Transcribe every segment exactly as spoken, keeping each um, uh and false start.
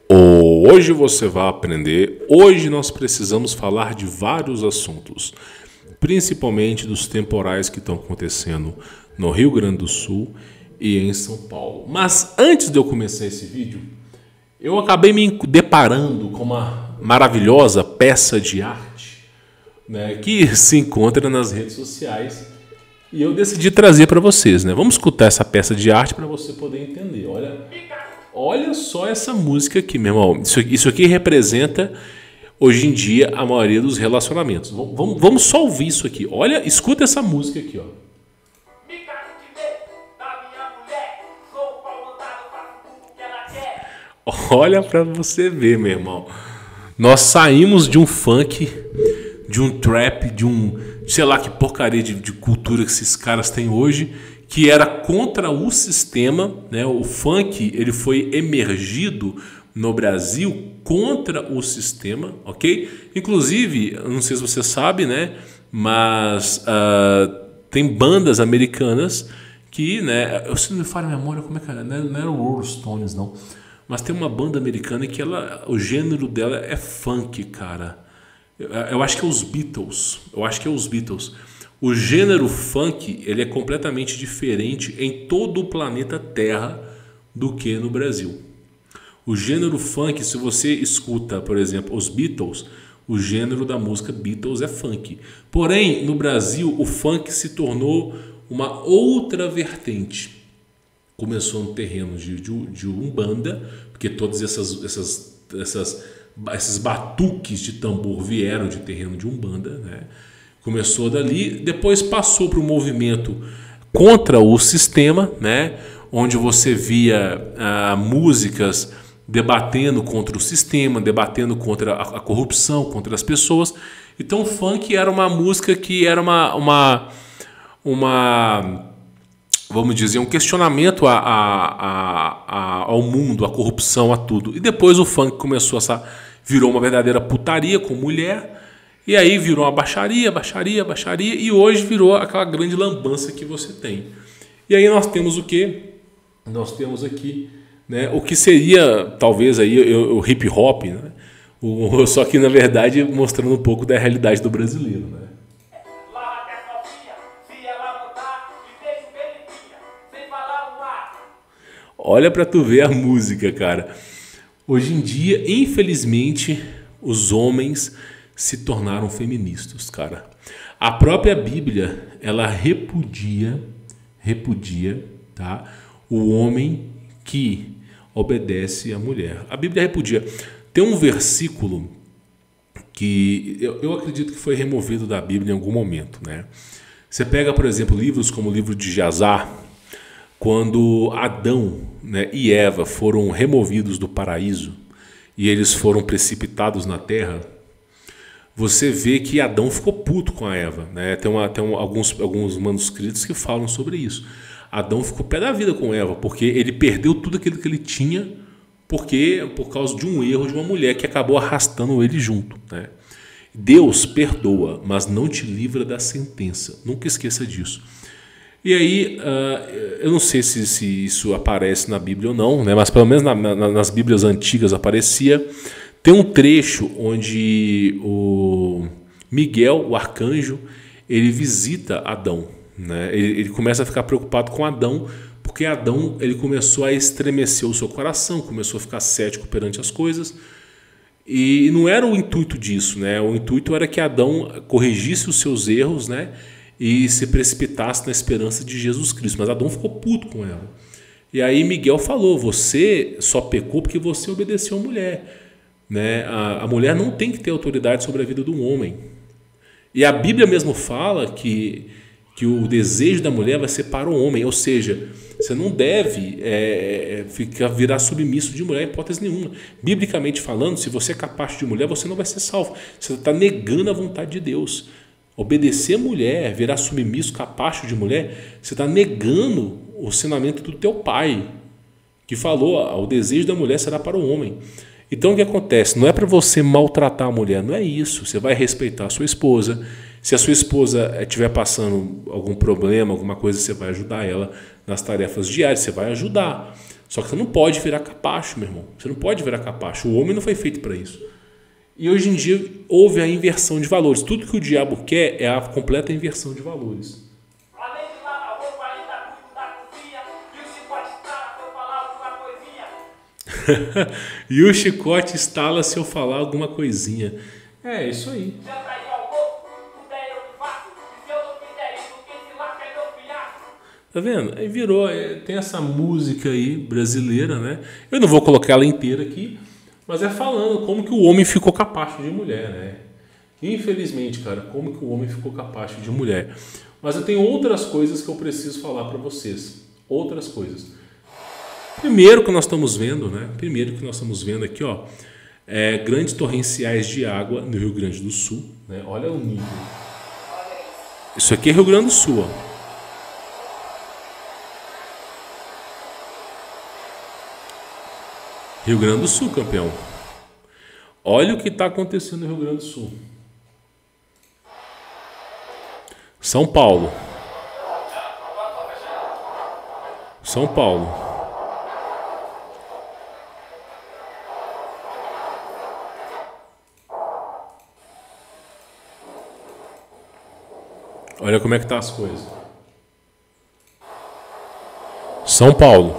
Hoje você vai aprender. Hoje nós precisamos falar de vários assuntos, principalmente dos temporais que estão acontecendo no Rio Grande do Sul e em São Paulo. Mas antes de eu começar esse vídeo, eu acabei me deparando com uma maravilhosa peça de arte, né, que se encontra nas redes sociais e eu decidi trazer para vocês, né? Vamos escutar essa peça de arte para você poder entender. Olha. Olha só essa música aqui, meu irmão. Isso, isso aqui representa, hoje em dia, a maioria dos relacionamentos. Vamos, vamos só ouvir isso aqui. Olha, escuta essa música aqui, ó. Olha pra você ver, meu irmão. Nós saímos de um funk, de um trap, de um, sei lá que porcaria de, de cultura que esses caras têm hoje, que era contra o sistema, né? O funk ele foi emergido no Brasil contra o sistema, ok? Inclusive, não sei se você sabe, né? Mas uh, tem bandas americanas que, né? Eu se não me falha a memória, como é que era? Não era o Rolling Stones, não. Mas tem uma banda americana que ela, o gênero dela é funk, cara. Eu, eu acho que é os Beatles. Eu acho que é os Beatles. O gênero funk ele é completamente diferente em todo o planeta Terra do que no Brasil. O gênero funk, se você escuta, por exemplo, os Beatles, o gênero da música Beatles é funk. Porém, no Brasil, o funk se tornou uma outra vertente. Começou no terreno de, de, de Umbanda, porque todas essas, essas, essas, esses batuques de tambor vieram de terreno de Umbanda, né? Começou dali, depois passou para o movimento contra o sistema, né? Onde você via ah, músicas debatendo contra o sistema, debatendo contra a, a corrupção, contra as pessoas. Então o funk era uma música que era uma, uma, uma vamos dizer, um questionamento a, a, a, a, ao mundo, à corrupção, a tudo. E depois o funk começou a virou uma verdadeira putaria com mulher. E aí virou uma baixaria, baixaria, baixaria, e hoje virou aquela grande lambança que você tem. E aí nós temos o quê? Nós temos aqui, né, o que seria, talvez, aí, o, o hip hop, né? O, só que, na verdade, mostrando um pouco da realidade do brasileiro, né? Olha pra tu ver a música, cara. Hoje em dia, infelizmente, os homens se tornaram feministas, cara. A própria Bíblia, ela repudia, repudia, tá? O homem que obedece à mulher. A Bíblia repudia. Tem um versículo que eu, eu acredito que foi removido da Bíblia em algum momento, né? Você pega, por exemplo, livros como o livro de Jazar, quando Adão, né, e Eva foram removidos do paraíso e eles foram precipitados na terra, você vê que Adão ficou puto com a Eva, né? Tem, uma, tem um, alguns, alguns manuscritos que falam sobre isso. Adão ficou pé da vida com Eva, porque ele perdeu tudo aquilo que ele tinha porque, por causa de um erro de uma mulher que acabou arrastando ele junto, né? Deus perdoa, mas não te livra da sentença. Nunca esqueça disso. E aí, uh, eu não sei se, se isso aparece na Bíblia ou não, né? Mas pelo menos na, na, nas Bíblias antigas aparecia. Tem um trecho onde o Miguel, o arcanjo, ele visita Adão, né? Ele, ele começa a ficar preocupado com Adão, porque Adão ele começou a estremecer o seu coração, começou a ficar cético perante as coisas. E não era o intuito disso, né? O intuito era que Adão corrigisse os seus erros, né? E se precipitasse na esperança de Jesus Cristo. Mas Adão ficou puto com ela. E aí Miguel falou, você só pecou porque você obedeceu a mulher. Né? A, a mulher não tem que ter autoridade sobre a vida do homem. E a Bíblia mesmo fala que, que o desejo da mulher vai ser para o homem. Ou seja, você não deve é, ficar, virar submisso de mulher em hipótese nenhuma. Biblicamente falando, se você é capaz de mulher, você não vai ser salvo. Você está negando a vontade de Deus. Obedecer a mulher, virar submisso, capacho de mulher, você está negando o ensinamento do teu pai, que falou, o desejo da mulher será para o homem. Então o que acontece? Não é para você maltratar a mulher, não é isso. Você vai respeitar a sua esposa. Se a sua esposa estiver passando algum problema, alguma coisa, você vai ajudar ela nas tarefas diárias, você vai ajudar. Só que você não pode virar capacho, meu irmão. Você não pode virar capacho. O homem não foi feito para isso. E hoje em dia houve a inversão de valores. Tudo que o diabo quer é a completa inversão de valores. E o chicote estala se eu falar alguma coisinha. É, isso aí. Tá vendo? Aí virou, tem essa música aí brasileira, né? Eu não vou colocar ela inteira aqui, mas é falando como que o homem ficou capacho de mulher, né? Infelizmente, cara, como que o homem ficou capacho de mulher. Mas eu tenho outras coisas que eu preciso falar para vocês. Outras coisas. Primeiro que nós estamos vendo, né? Primeiro que nós estamos vendo aqui, ó, é, grandes torrenciais de água no Rio Grande do Sul, né? Olha o nível. Isso aqui é Rio Grande do Sul, ó. Rio Grande do Sul, campeão. Olha o que está acontecendo no Rio Grande do Sul. São Paulo. São Paulo. Olha como é que tá as coisas. São Paulo.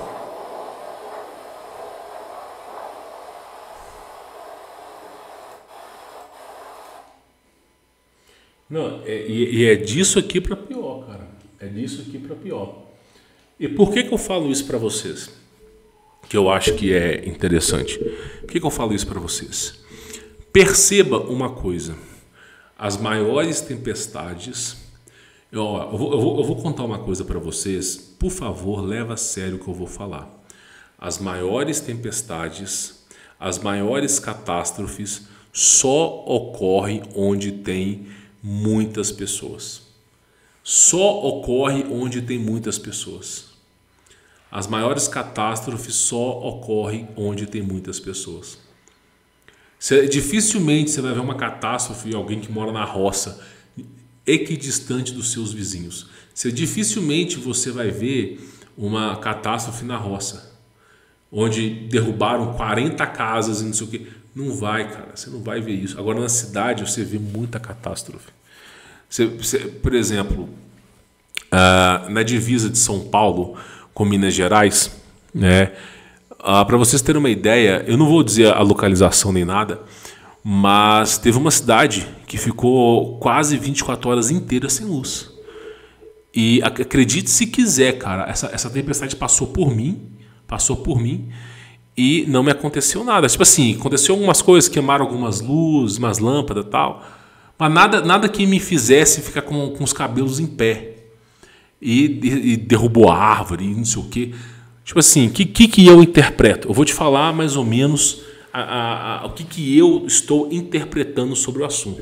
Não, é, e, e é disso aqui para pior, cara. É disso aqui para pior. E por que que eu falo isso para vocês? Que eu acho que é interessante. Por que que eu falo isso para vocês? Perceba uma coisa. As maiores tempestades... Eu, eu, vou, eu, vou, eu vou contar uma coisa para vocês. Por favor, leva a sério o que eu vou falar. As maiores tempestades, as maiores catástrofes só ocorrem onde tem muitas pessoas. Só ocorre onde tem muitas pessoas. As maiores catástrofes só ocorrem onde tem muitas pessoas. Você, dificilmente você vai ver uma catástrofe em alguém que mora na roça, equidistante dos seus vizinhos. Você, dificilmente você vai ver uma catástrofe na roça, onde derrubaram quarenta casas e não sei o que. Não vai, cara. Você não vai ver isso. Agora, na cidade, você vê muita catástrofe. Você, você, por exemplo, uh, na divisa de São Paulo com Minas Gerais, né, uh, para vocês terem uma ideia, eu não vou dizer a localização nem nada, mas teve uma cidade que ficou quase vinte e quatro horas inteiras sem luz. E acredite se quiser, cara, essa, essa tempestade passou por mim, passou por mim, e não me aconteceu nada. Tipo assim, aconteceu algumas coisas, queimaram algumas luzes, umas lâmpadas e tal, mas nada, nada que me fizesse ficar com, com os cabelos em pé. E, e, e derrubou a árvore e não sei o quê. Tipo assim, o que, que, que eu interpreto? Eu vou te falar mais ou menos a, a, a, o que, que eu estou interpretando sobre o assunto.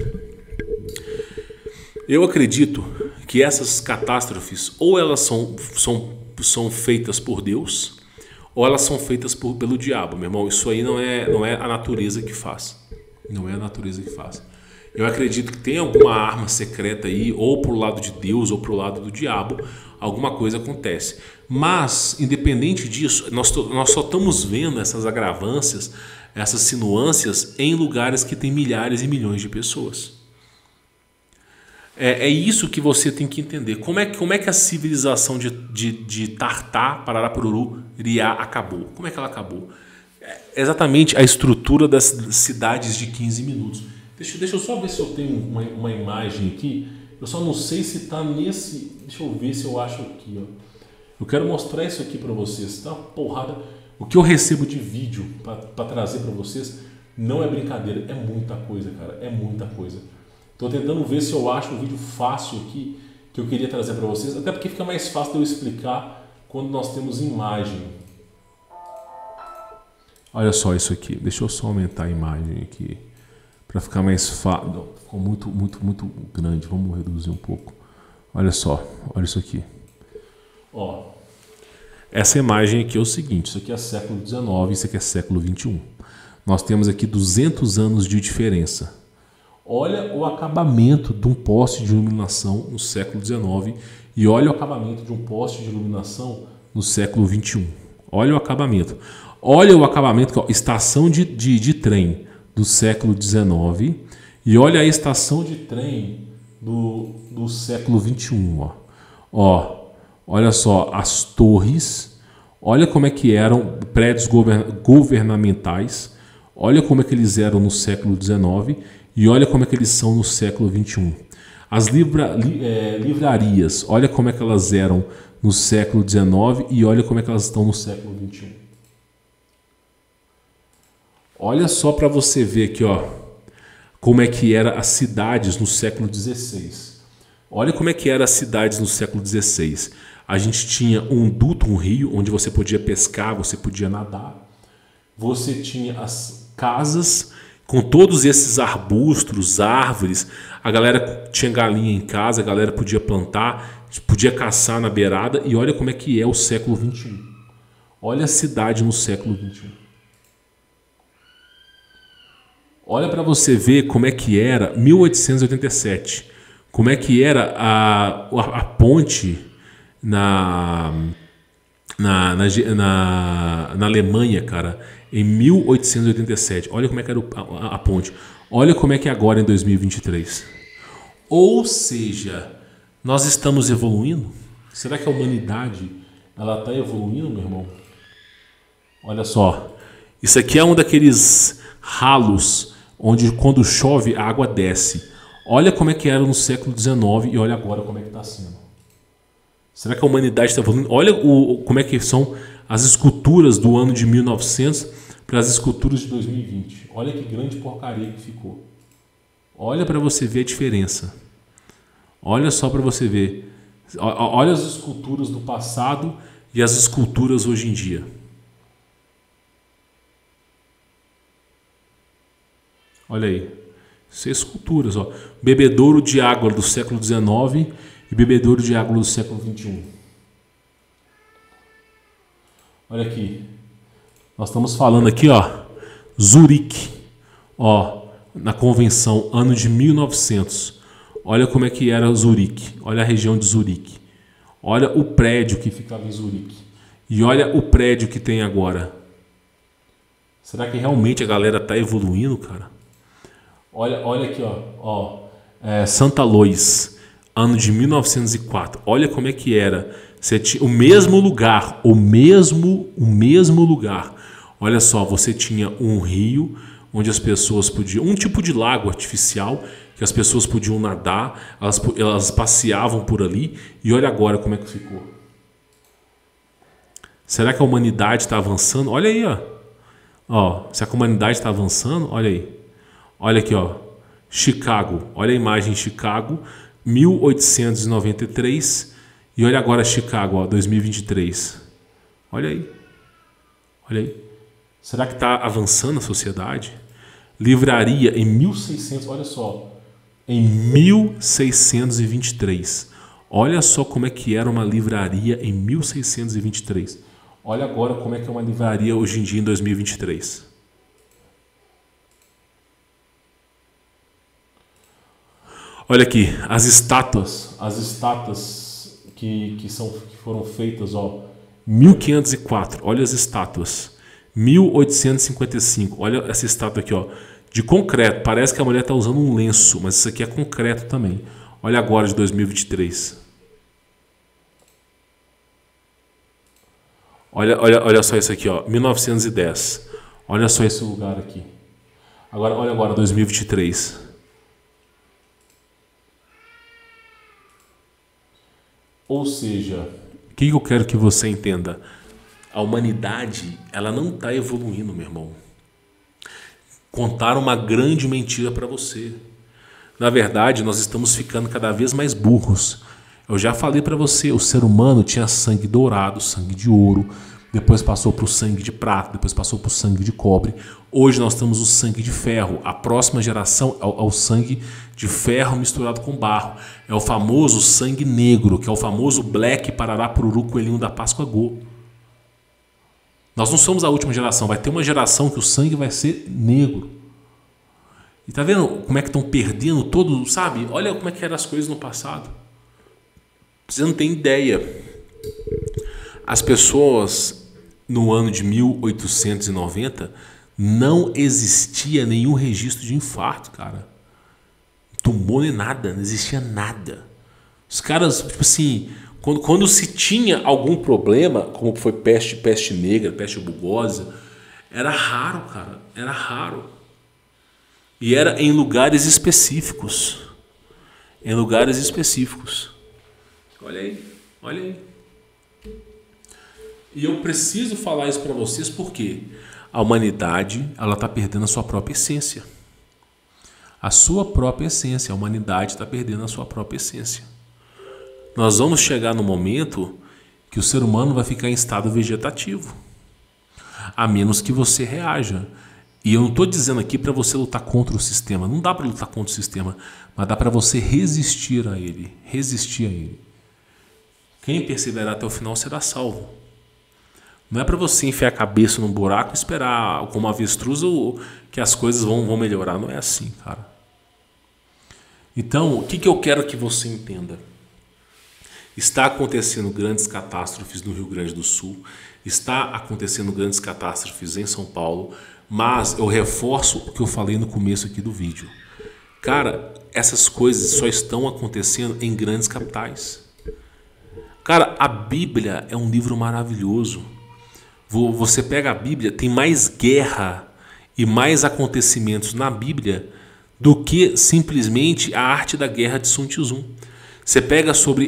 Eu acredito que essas catástrofes ou elas são, são, são feitas por Deus, ou elas são feitas por, pelo diabo, meu irmão. Isso aí não é, não é a natureza que faz. Não é a natureza que faz. Eu acredito que tem alguma arma secreta aí, ou pro lado de Deus, ou pro lado do diabo, alguma coisa acontece. Mas, independente disso, nós, nós só estamos vendo essas agravâncias, essas sinuâncias em lugares que tem milhares e milhões de pessoas. É, é isso que você tem que entender. Como é, como é que a civilização de, de, de Tartá, Pararapururu, Riá acabou? Como é que ela acabou? É exatamente a estrutura das cidades de quinze minutos. Deixa, deixa eu só ver se eu tenho uma, uma imagem aqui. Eu só não sei se está nesse... Deixa eu ver se eu acho aqui. Ó. Eu quero mostrar isso aqui para vocês. Tá uma porrada. O que eu recebo de vídeo para trazer para vocês não é brincadeira. É muita coisa, cara. É muita coisa. Estou tentando ver se eu acho um vídeo fácil aqui que eu queria trazer para vocês. Até porque fica mais fácil de eu explicar quando nós temos imagem. Olha só isso aqui. Deixa eu só aumentar a imagem aqui. Para ficar mais fácil. Ficou muito, muito, muito grande. Vamos reduzir um pouco. Olha só. Olha isso aqui. Ó, essa imagem aqui é o seguinte. Isso aqui é século dezenove. Isso aqui é século vinte e um. Nós temos aqui duzentos anos de diferença. Olha o acabamento de um poste de iluminação no século dezenove. E olha o acabamento de um poste de iluminação no século vinte e um. Olha o acabamento. Olha o acabamento, ó, estação de, de, de trem do século dezenove e olha a estação de trem do, do século vinte e um. Ó. Ó, olha só as torres, olha como é que eram prédios govern, governamentais, olha como é que eles eram no século dezenove e olha como é que eles são no século vinte e um. As livra, li, é, livrarias, olha como é que elas eram no século dezenove e olha como é que elas estão no século vinte e um. Olha só para você ver aqui, ó, como é que eram as cidades no século dezesseis. Olha como é que eram as cidades no século dezesseis. A gente tinha um duto, um rio, onde você podia pescar, você podia nadar. Você tinha as casas com todos esses arbustos, árvores. A galera tinha galinha em casa, a galera podia plantar, podia caçar na beirada. E olha como é que é o século vinte e um. Olha a cidade no século vinte e um. Olha para você ver como é que era mil oitocentos e oitenta e sete. Como é que era a, a, a ponte na, na, na, na, na Alemanha, cara, em mil oitocentos e oitenta e sete. Olha como é que era a, a ponte. Olha como é que é agora em dois mil e vinte e três. Ou seja, nós estamos evoluindo? Será que a humanidade ela está evoluindo, meu irmão? Olha só. Isso aqui é um daqueles ralos onde quando chove a água desce. Olha como é que era no século dezenove e olha agora como é que está sendo. Será que a humanidade está evoluindo? Olha o, como é que são as esculturas do ano de mil e novecentos para as esculturas de dois mil e vinte. Olha que grande porcaria que ficou. Olha para você ver a diferença. Olha só para você ver. Olha as esculturas do passado e as esculturas hoje em dia. Olha aí. Isso é esculturas. Ó. Bebedouro de água do século dezenove e bebedouro de água do século vinte e um. Olha aqui. Nós estamos falando aqui, ó, Zurique. Ó, na convenção, ano de mil e novecentos. Olha como é que era Zurique. Olha a região de Zurique. Olha o prédio que ficava em Zurique. E olha o prédio que tem agora. Será que realmente a galera está evoluindo, cara? Olha, olha aqui, ó, ó é, Santa Lois, ano de mil novecentos e quatro. Olha como é que era. Você tinha o mesmo lugar, o mesmo, o mesmo lugar. Olha só, você tinha um rio onde as pessoas podiam, um tipo de lago artificial que as pessoas podiam nadar, elas, elas passeavam por ali. E olha agora como é que ficou. Será que a humanidade está avançando? Olha aí, ó. Ó, se a humanidade está avançando, olha aí. Olha aqui, ó, Chicago. Olha a imagem de Chicago, mil oitocentos e noventa e três. E olha agora Chicago, ó, dois mil e vinte e três. Olha aí. Olha aí. Será que está avançando a sociedade? Livraria em mil e seiscentos, olha só. Em mil seiscentos e vinte e três. Olha só como é que era uma livraria em mil seiscentos e vinte e três. Olha agora como é que é uma livraria hoje em dia em dois mil e vinte e três. Olha aqui, as estátuas, as estátuas que, que, são, que foram feitas, ó, mil quinhentos e quatro, olha as estátuas, mil oitocentos e cinquenta e cinco, olha essa estátua aqui, ó, de concreto, parece que a mulher está usando um lenço, mas isso aqui é concreto também. Olha agora de dois mil e vinte e três. Olha, olha, olha só isso aqui, ó, mil novecentos e dez, olha só esse lugar aqui. Agora, olha agora dois mil e vinte e três. Ou seja, o que eu quero que você entenda? A humanidade, ela não está evoluindo, meu irmão. Contaram uma grande mentira para você. Na verdade, nós estamos ficando cada vez mais burros. Eu já falei para você, o ser humano tinha sangue dourado, sangue de ouro, depois passou para o sangue de prata, depois passou para o sangue de cobre. Hoje nós temos o sangue de ferro. A próxima geração é o, é o sangue de ferro misturado com barro. É o famoso sangue negro, que é o famoso Black Parará Pururu Coelhinho da Páscoa Go. Nós não somos a última geração. Vai ter uma geração que o sangue vai ser negro. E tá vendo como é que estão perdendo todo, sabe? Olha como é que eram as coisas no passado. Você não tem ideia. As pessoas no ano de mil oitocentos e noventa, não existia nenhum registro de infarto, cara. Tumor nem nada, não existia nada. Os caras, tipo assim, quando, quando se tinha algum problema, como foi peste, peste negra, peste bugosa, era raro, cara, era raro. E era em lugares específicos. Em lugares específicos. Olha aí, olha aí. E eu preciso falar isso para vocês porque a humanidade, ela está perdendo a sua própria essência. A sua própria essência. A humanidade está perdendo a sua própria essência. Nós vamos chegar no momento que o ser humano vai ficar em estado vegetativo. A menos que você reaja. E eu não estou dizendo aqui para você lutar contra o sistema. Não dá para lutar contra o sistema. Mas dá para você resistir a ele. Resistir a ele. Quem perseverar até o final será salvo. Não é para você enfiar a cabeça num buraco e esperar como avestruz que as coisas vão, vão melhorar. Não é assim, cara. Então, o que, que eu quero que você entenda? Está acontecendo grandes catástrofes no Rio Grande do Sul. Está acontecendo grandes catástrofes em São Paulo. Mas eu reforço o que eu falei no começo aqui do vídeo. Cara, essas coisas só estão acontecendo em grandes capitais. Cara, a Bíblia é um livro maravilhoso. Você pega a Bíblia, tem mais guerra e mais acontecimentos na Bíblia do que simplesmente a arte da guerra de Sun Tzu. Você pega sobre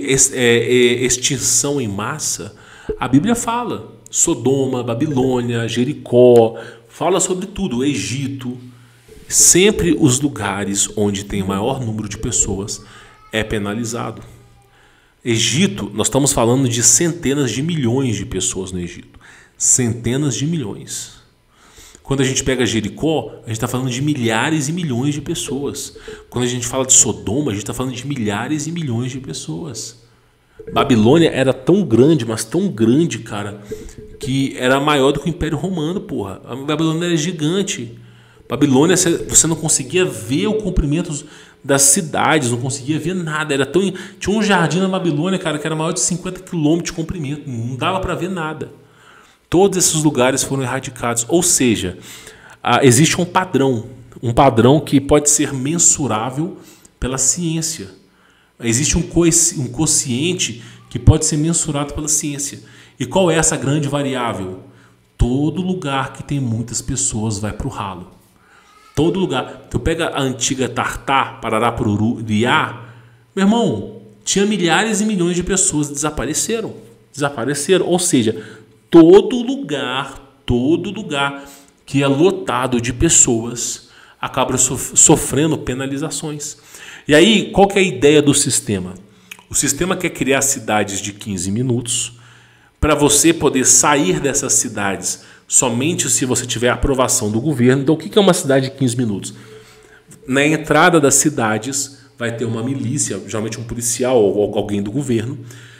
extinção em massa, a Bíblia fala. Sodoma, Babilônia, Jericó, fala sobre tudo. Egito. Sempre os lugares onde tem maior número de pessoas é penalizado. Egito, nós estamos falando de centenas de milhões de pessoas no Egito. Centenas de milhões. Quando a gente pega Jericó, a gente está falando de milhares e milhões de pessoas. Quando a gente fala de Sodoma, a gente está falando de milhares e milhões de pessoas. Babilônia era tão grande, mas tão grande, cara, que era maior do que o Império Romano, porra. A Babilônia era gigante. Babilônia, você não conseguia ver o comprimento das cidades, não conseguia ver nada. Era tão... Tinha um jardim na Babilônia, cara, que era maior de cinquenta quilômetros de comprimento. Não dava para ver nada. Todos esses lugares foram erradicados. Ou seja, existe um padrão. Um padrão que pode ser mensurável pela ciência. Existe um quociente que pode ser mensurado pela ciência. E qual é essa grande variável? Todo lugar que tem muitas pessoas vai para o ralo. Todo lugar. Tu pega a antiga Tartar, Pararapuru, Riá, meu irmão, tinha milhares e milhões de pessoas que desapareceram. Desapareceram. Ou seja, todo lugar, todo lugar que é lotado de pessoas acaba sofrendo penalizações. E aí, qual que é a ideia do sistema? O sistema quer criar cidades de quinze minutos para você poder sair dessas cidades somente se você tiver aprovação do governo. Então, o que é uma cidade de quinze minutos? Na entrada das cidades vai ter uma milícia, geralmente um policial ou alguém do governo.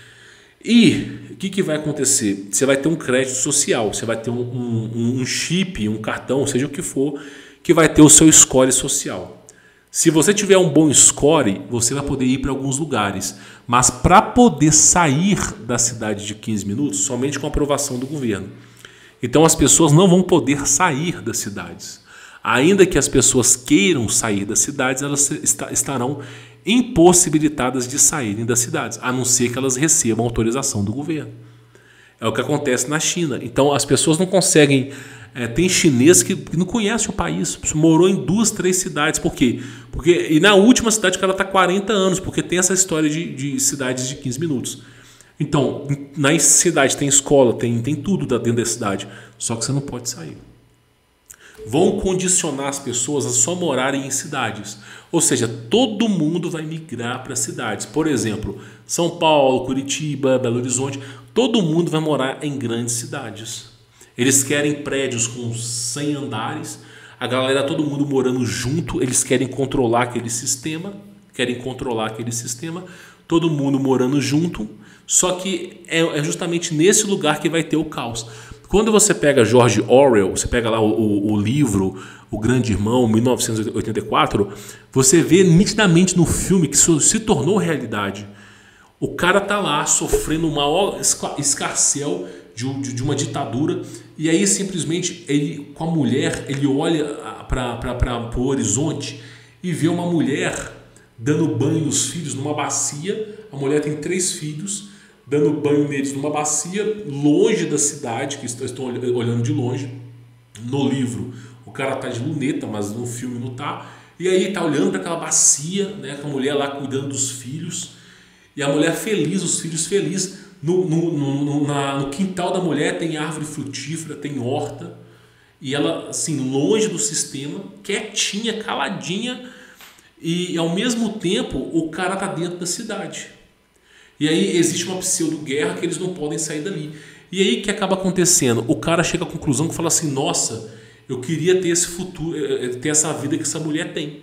E o que, que vai acontecer? Você vai ter um crédito social, você vai ter um, um, um chip, um cartão, seja o que for, que vai ter o seu score social. Se você tiver um bom score, você vai poder ir para alguns lugares. Mas para poder sair da cidade de quinze minutos, somente com aprovação do governo. Então as pessoas não vão poder sair das cidades. Ainda que as pessoas queiram sair das cidades, elas estarão impossibilitadas de saírem das cidades, a não ser que elas recebam autorização do governo. É o que acontece na China. Então as pessoas não conseguem... É, tem chinês que não conhece o país, morou em duas, três cidades. Por quê? Porque, e na última cidade o cara está quarenta anos, porque tem essa história de, de cidades de quinze minutos. Então, na cidade tem escola, tem, tem tudo dentro da cidade, só que você não pode sair. Vão condicionar as pessoas a só morarem em cidades. Ou seja, todo mundo vai migrar para cidades. Por exemplo, São Paulo, Curitiba, Belo Horizonte, todo mundo vai morar em grandes cidades. Eles querem prédios com cem andares, a galera, todo mundo morando junto, eles querem controlar aquele sistema, querem controlar aquele sistema, todo mundo morando junto, só que é justamente nesse lugar que vai ter o caos. Quando você pega George Orwell, você pega lá o, o, o livro O Grande Irmão, mil novecentos e oitenta e quatro, você vê nitidamente no filme que isso se tornou realidade. O cara tá lá sofrendo o maior escarcéu de, de, de uma ditadura, e aí simplesmente ele, com a mulher, ele olha para o horizonte e vê uma mulher dando banho nos filhos numa bacia. A mulher tem três filhos, dando banho neles numa bacia, longe da cidade, que estão olhando de longe. No livro o cara tá de luneta, mas no filme não tá. E aí tá olhando para aquela bacia, né, com a mulher lá cuidando dos filhos, e a mulher feliz, os filhos felizes. No, no, no, na, no quintal da mulher tem árvore frutífera, tem horta, e ela assim, longe do sistema, quietinha, caladinha, e ao mesmo tempo o cara tá dentro da cidade. E aí existe uma pseudo-guerra que eles não podem sair dali. E aí o que acaba acontecendo? O cara chega à conclusão que fala assim, nossa, eu queria ter esse futuro, ter essa vida que essa mulher tem.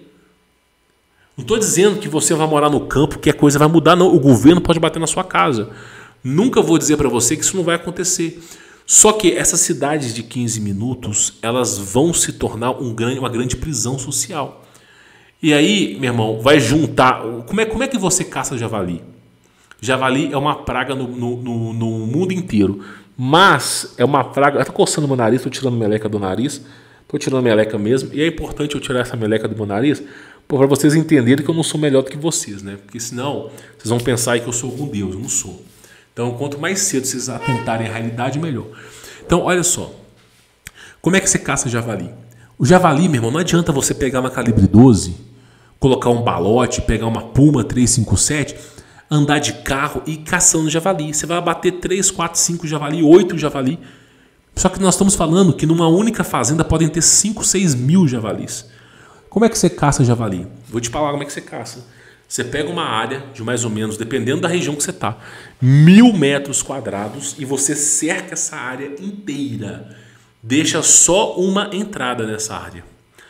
Não estou dizendo que você vai morar no campo, que a coisa vai mudar, não. O governo pode bater na sua casa. Nunca vou dizer para você que isso não vai acontecer. Só que essas cidades de quinze minutos, elas vão se tornar um grande, uma grande prisão social. E aí, meu irmão, vai juntar... Como é, como é que você caça javali? Javali é uma praga no, no, no, no mundo inteiro. Mas é uma praga... Eu tô coçando meu nariz, tô tirando meleca do nariz. Tô tirando meleca mesmo. E é importante eu tirar essa meleca do meu nariz para vocês entenderem que eu não sou melhor do que vocês, né? Porque senão vocês vão pensar que eu sou algum Deus. Eu não sou. Então, quanto mais cedo vocês atentarem à realidade, melhor. Então, olha só. Como é que você caça javali? O javali, meu irmão, não adianta você pegar uma calibre doze, colocar um balote, pegar uma Puma três cinco sete, andar de carro e ir caçando javali. Você vai abater três, quatro, cinco javali, oito javali. Só que nós estamos falando que numa única fazenda podem ter cinco, seis mil javalis. Como é que você caça javali? Vou te falar como é que você caça. Você pega uma área de mais ou menos, dependendo da região que você está, mil metros quadrados e você cerca essa área inteira. Deixa só uma entrada nessa área.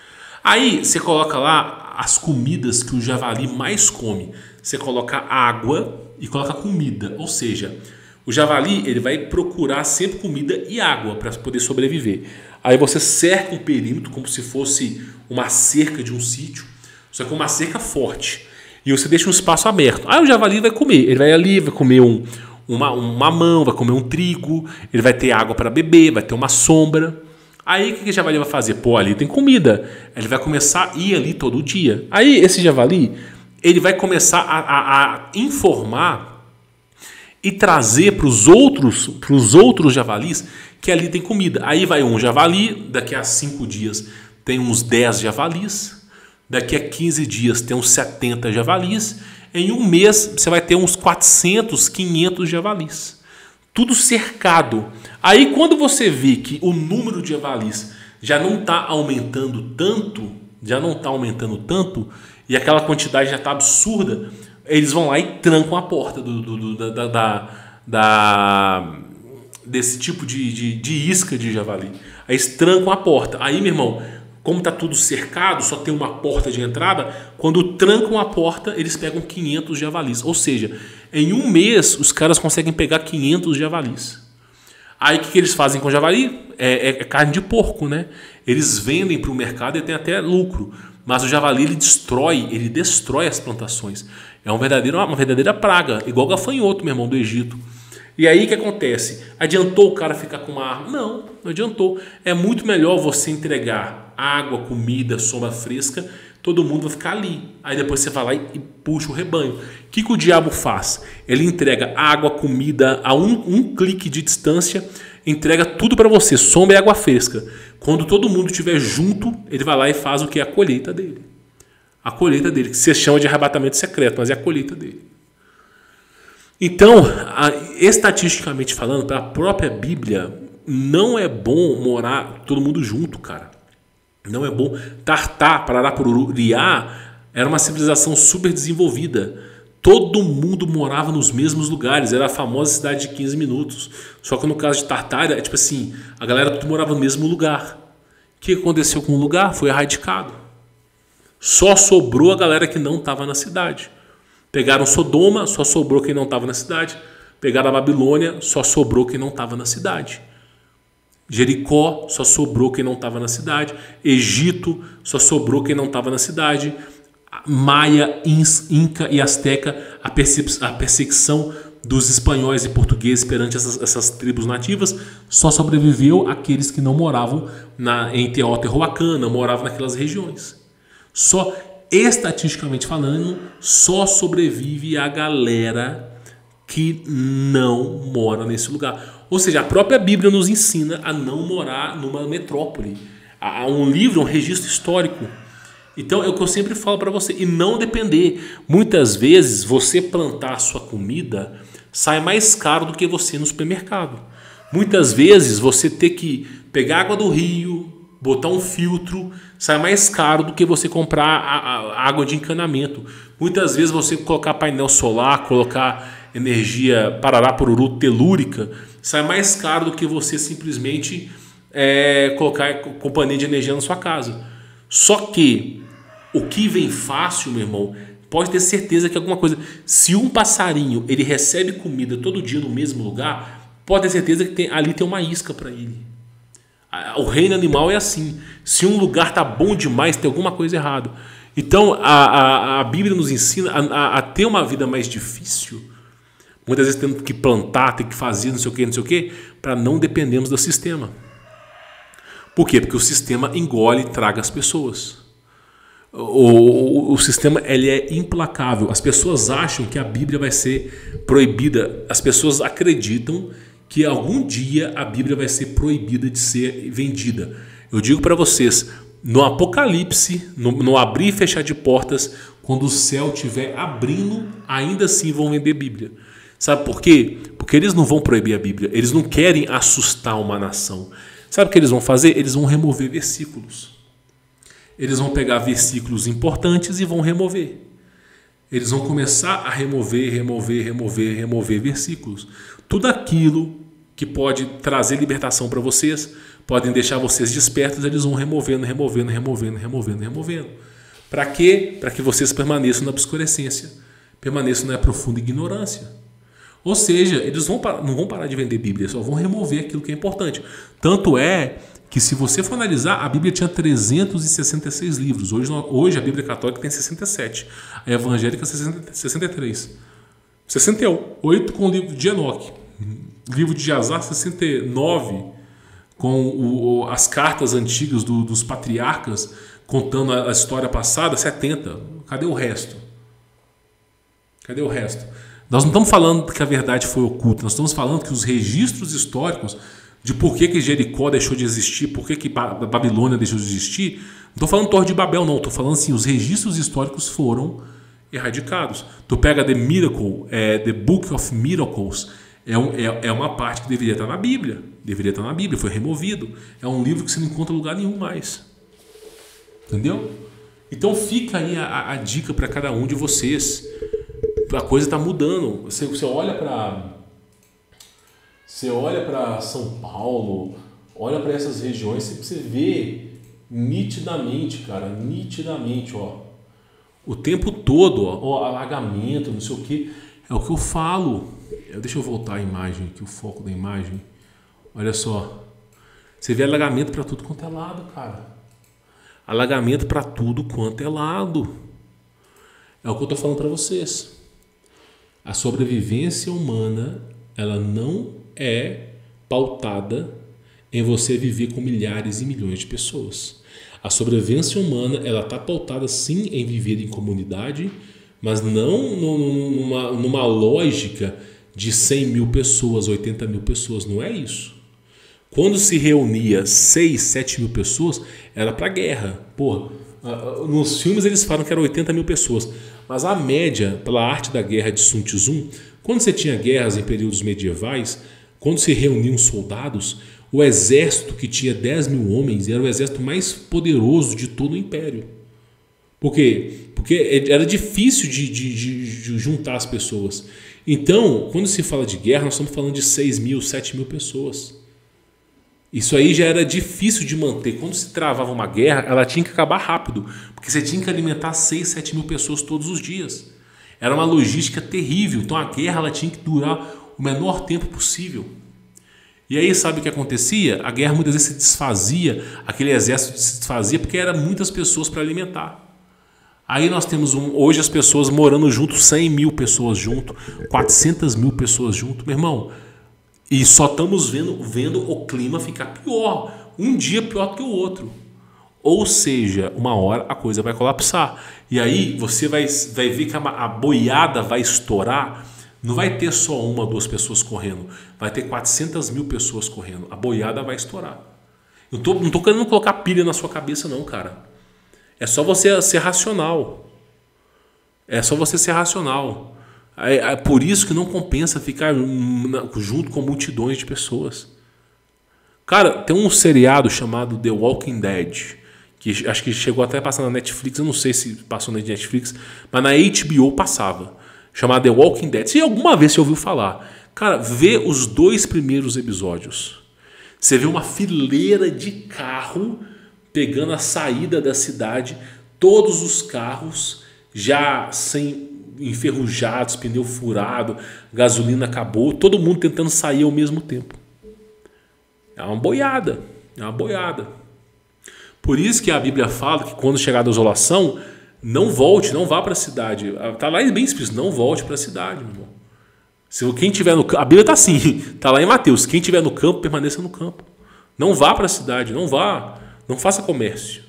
Aí você coloca lá as comidas que o javali mais come. Você coloca água e coloca comida. Ou seja, o javali ele vai procurar sempre comida e água para poder sobreviver. Aí você cerca um perímetro como se fosse uma cerca de um sítio, só que uma cerca forte. E você deixa um espaço aberto. Aí o javali vai comer. Ele vai ali, vai comer um, uma, um mamão, vai comer um trigo, ele vai ter água para beber, vai ter uma sombra. Aí o que o javali vai fazer? Pô, ali tem comida. Ele vai começar a ir ali todo dia. Aí esse javali, ele vai começar a, a, a informar e trazer para os outros, pros outros javalis que ali tem comida. Aí vai um javali, daqui a cinco dias tem uns dez javalis. Daqui a quinze dias tem uns setenta javalis. Em um mês você vai ter uns quatrocentos, quinhentos javalis. Tudo cercado. Aí quando você vê que o número de javalis já não está aumentando tanto, já não está aumentando tanto, e aquela quantidade já está absurda, eles vão lá e trancam a porta do, do, do, da, da, da, desse tipo de, de, de isca de javali. Aí eles trancam a porta. Aí, meu irmão, como está tudo cercado, só tem uma porta de entrada, quando trancam a porta, eles pegam quinhentos javalis. Ou seja, em um mês, os caras conseguem pegar quinhentos javalis. Aí o que, que eles fazem com javali? É, é, é carne de porco, né? Eles vendem para o mercado e tem até lucro. Mas o javali, ele destrói, ele destrói as plantações. É um verdadeiro, uma verdadeira praga, igual o gafanhoto, meu irmão, do Egito. E aí o que acontece? Adiantou o cara ficar com uma arma? Não, não adiantou. É muito melhor você entregar água, comida, sombra fresca, todo mundo vai ficar ali. Aí depois você vai lá e, e puxa o rebanho. O que, que o diabo faz? Ele entrega água, comida a um, um clique de distância, entrega tudo para você, sombra e água fresca. Quando todo mundo estiver junto, ele vai lá e faz o que? A colheita dele. A colheita dele, que se chama de arrebatamento secreto, mas é a colheita dele. Então, estatisticamente falando, para a própria Bíblia, não é bom morar todo mundo junto, cara. Não é bom. Tartá, Pararapururiá, era uma civilização super desenvolvida. Todo mundo morava nos mesmos lugares. Era a famosa cidade de quinze minutos. Só que no caso de Tartá, é tipo assim, a galera tudo morava no mesmo lugar. O que aconteceu com o lugar? Foi erradicado. Só sobrou a galera que não estava na cidade. Pegaram Sodoma, só sobrou quem não estava na cidade. Pegaram a Babilônia, só sobrou quem não estava na cidade. Jericó, só sobrou quem não estava na cidade. Egito, só sobrou quem não estava na cidade. Maia, Inca e Azteca, a perseguição dos espanhóis e portugueses perante essas, essas tribos nativas, só sobreviveu aqueles que não moravam na, em Teotihuacana, moravam naquelas regiões. Só, estatisticamente falando, só sobrevive a galera que não mora nesse lugar. Ou seja, a própria Bíblia nos ensina a não morar numa metrópole. Há um livro, um registro histórico. Então é o que eu sempre falo para você, e não depender. Muitas vezes você plantar a sua comida sai mais caro do que você ir no supermercado. Muitas vezes você ter que pegar água do rio, botar um filtro, sai mais caro do que você comprar a, a água de encanamento. Muitas vezes você colocar painel solar, colocar energia parará poruru telúrica, sai mais caro do que você simplesmente é, colocar companhia de energia na sua casa. Só que o que vem fácil, meu irmão, pode ter certeza que alguma coisa... Se um passarinho ele recebe comida todo dia no mesmo lugar, pode ter certeza que tem, ali tem uma isca para ele. O reino animal é assim. Se um lugar está bom demais, tem alguma coisa errada. Então, a, a, a Bíblia nos ensina a, a, a ter uma vida mais difícil. Muitas vezes tendo que plantar, ter que fazer, não sei o que, não sei o que, para não dependermos do sistema. Por quê? Porque o sistema engole e traga as pessoas. O, o, o sistema ele é implacável. As pessoas acham que a Bíblia vai ser proibida. As pessoas acreditam que algum dia a Bíblia vai ser proibida de ser vendida. Eu digo para vocês, no Apocalipse, no, no abrir e fechar de portas, quando o céu estiver abrindo, ainda assim vão vender Bíblia. Sabe por quê? Porque eles não vão proibir a Bíblia. Eles não querem assustar uma nação. Sabe o que eles vão fazer? Eles vão remover versículos. Eles vão pegar versículos importantes e vão remover. Eles vão começar a remover, remover, remover, remover versículos. Tudo aquilo que pode trazer libertação para vocês, podem deixar vocês despertos, eles vão removendo, removendo, removendo, removendo, removendo. Para quê? Para que vocês permaneçam na obscurecência, permaneçam na profunda ignorância. Ou seja, eles vão, não vão parar de vender Bíblia, só vão remover aquilo que é importante. Tanto é que, se você for analisar, a Bíblia tinha trezentos e sessenta e seis livros. Hoje, hoje a Bíblia católica tem sessenta e sete. A evangélica sessenta e três. sessenta e oito com o livro de Enoque. Livro de Jazar, sessenta e nove, com o, as cartas antigas do, dos patriarcas, contando a, a história passada, setenta. Cadê o resto? Cadê o resto? Nós não estamos falando que a verdade foi oculta, nós estamos falando que os registros históricos de por que, que Jericó deixou de existir, por que, que Babilônia deixou de existir, não estou falando Torre de Babel, não, estou falando assim, os registros históricos foram erradicados. Tu pega The Miracle, é, The Book of Miracles, é, um, é, é uma parte que deveria estar na Bíblia, deveria estar na Bíblia, foi removido. É um livro que você não encontra em lugar nenhum mais. Entendeu? Então fica aí a, a dica para cada um de vocês. A coisa está mudando. Você, você olha para você olha para São Paulo, olha para essas regiões, você vê nitidamente, cara, nitidamente, ó, o tempo todo, ó, ó, alagamento, não sei o que. É o que eu falo. Deixa eu voltar a imagem aqui, o foco da imagem. Olha só. Você vê alagamento para tudo quanto é lado, cara. Alagamento para tudo quanto é lado. É o que eu estou falando para vocês. A sobrevivência humana, ela não é pautada em você viver com milhares e milhões de pessoas. A sobrevivência humana, ela está pautada sim em viver em comunidade, mas não numa, numa lógica de cem mil pessoas, oitenta mil pessoas. Não é isso. Quando se reunia seis, sete mil pessoas, era para guerra. Porra, nos filmes eles falam que eram oitenta mil pessoas. Mas a média, pela arte da guerra de Sun Tzu, quando você tinha guerras em períodos medievais, quando se reuniam soldados, o exército que tinha dez mil homens era o exército mais poderoso de todo o império. Por quê? Porque era difícil de, de, de juntar as pessoas. Então, quando se fala de guerra, nós estamos falando de seis mil, sete mil pessoas. Isso aí já era difícil de manter. Quando se travava uma guerra, ela tinha que acabar rápido, porque você tinha que alimentar seis, sete mil pessoas todos os dias. Era uma logística terrível. Então a guerra ela tinha que durar o menor tempo possível. E aí sabe o que acontecia? A guerra muitas vezes se desfazia, aquele exército se desfazia porque eram muitas pessoas para alimentar. Aí nós temos um, hoje as pessoas morando junto, cem mil pessoas junto, quatrocentas mil pessoas junto, meu irmão. E só estamos vendo, vendo o clima ficar pior. Um dia pior do que o outro. Ou seja, uma hora a coisa vai colapsar. E aí você vai, vai ver que a, a boiada vai estourar. Não vai ter só uma ou duas pessoas correndo. Vai ter quatrocentas mil pessoas correndo. A boiada vai estourar. Eu tô, não estou querendo colocar pilha na sua cabeça não, cara. É só você ser racional. É só você ser racional. É, é por isso que não compensa ficar junto com multidões de pessoas. Cara, tem um seriado chamado The Walking Dead, que acho que chegou até a passar na Netflix, eu não sei se passou na Netflix, mas na H B O passava, chamado The Walking Dead. Se alguma vez você ouviu falar, cara, vê os dois primeiros episódios. Você vê uma fileira de carro pegando a saída da cidade, todos os carros já sem enferrujados, pneu furado, gasolina acabou, todo mundo tentando sair ao mesmo tempo. É uma boiada, é uma boiada. Por isso que a Bíblia fala que quando chegar a desolação, não volte, não vá para a cidade. Está lá bem explícito, não volte para a cidade, meu irmão. Se quem tiver no campo, a Bíblia está assim, está lá em Mateus, quem tiver no campo, permaneça no campo. Não vá para a cidade, não vá, não faça comércio.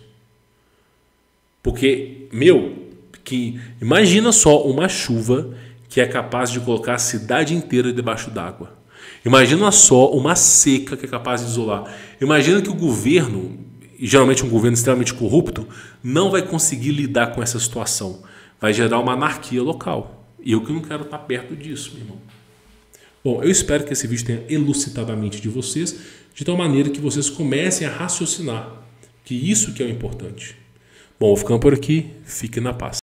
Porque, meu, que imagina só uma chuva que é capaz de colocar a cidade inteira debaixo d'água. Imagina só uma seca que é capaz de isolar. Imagina que o governo, e geralmente um governo extremamente corrupto, não vai conseguir lidar com essa situação. Vai gerar uma anarquia local. E eu que não quero estar perto disso, meu irmão. Bom, eu espero que esse vídeo tenha elucidado a mente de vocês, de tal maneira que vocês comecem a raciocinar. Que isso que é o importante. Bom, vou ficando por aqui. Fiquem na paz.